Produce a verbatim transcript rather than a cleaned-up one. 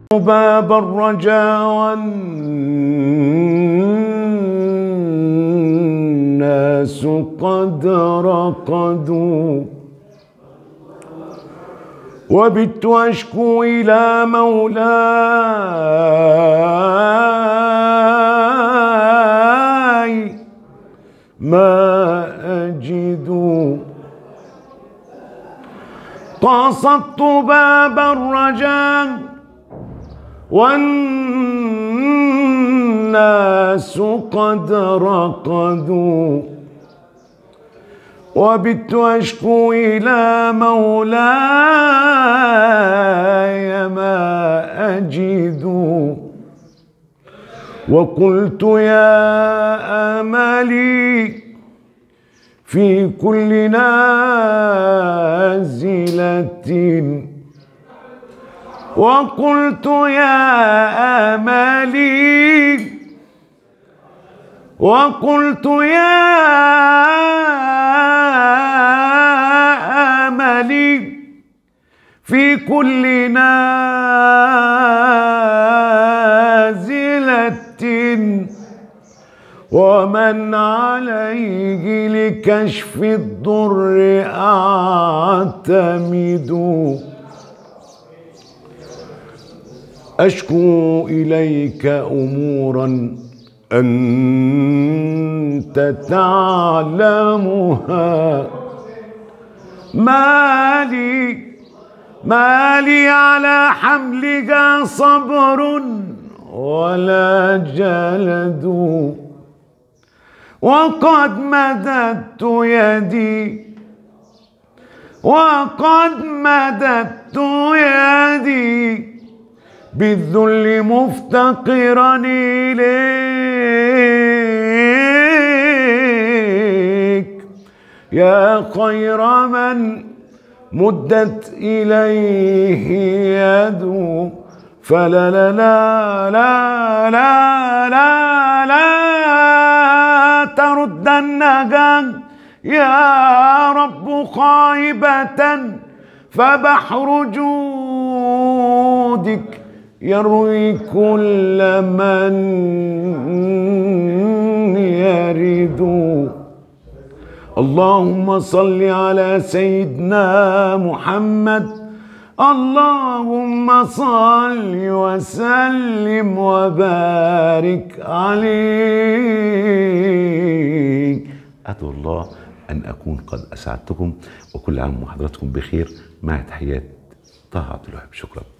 باب الرجا والناس قد رقدوا، وبت أشكو إلى مولاي ما أجد، قاصدت باب الرجاء والناس قد رقدوا، وبت أشكو إلى مولاي ما أجد، وقلت يا أملي في كل نازلة، وقلت يا أملي وقلت يا أملي في كل نازلة، ومن عليه لكشف الضر أعتمد، أشكو إليك أمورا أنت تعلمها، ما لي ما لي على حملها صبر ولا جلد، وقد مددت يدي وقد مددت يدي بالذل مفتقرا إليك، يا خير من مدت إليه يده، فلا لا لا لا لا لا لا تردنها يا رب خائبة، فبحر جودك يروي كل من يرد. اللهم صل على سيدنا محمد، اللهم صل وسلم وبارك عليه. أدعو الله أن أكون قد أسعدتكم، وكل عام وحضراتكم بخير، مع تحيات طه عبد الوهاب. شكرا.